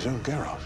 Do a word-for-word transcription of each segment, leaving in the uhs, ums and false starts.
Joan Garrosh.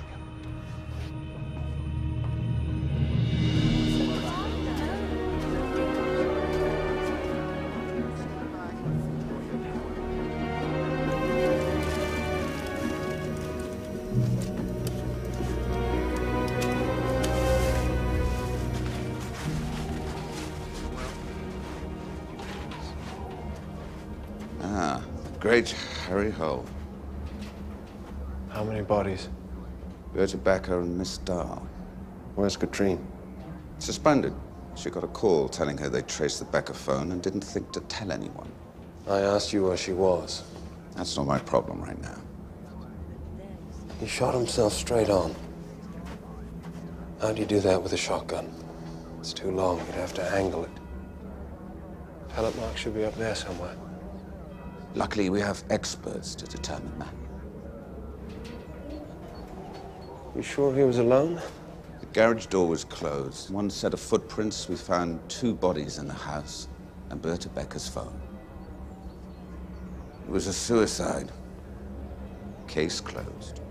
Ah, the great Harry Hole. How many bodies? Berta Becker and Miss Dahl. Where's Katrine? Suspended. She got a call telling her they traced the Becker phone and didn't think to tell anyone. I asked you where she was. That's not my problem right now. He shot himself straight on. How'd you do that with a shotgun? It's too long. You'd have to angle it. Pellet mark should be up there somewhere. Luckily, we have experts to determine that. You sure he was alone? The garage door was closed. One set of footprints, we found two bodies in the house and Berta Becker's phone. It was a suicide. Case closed.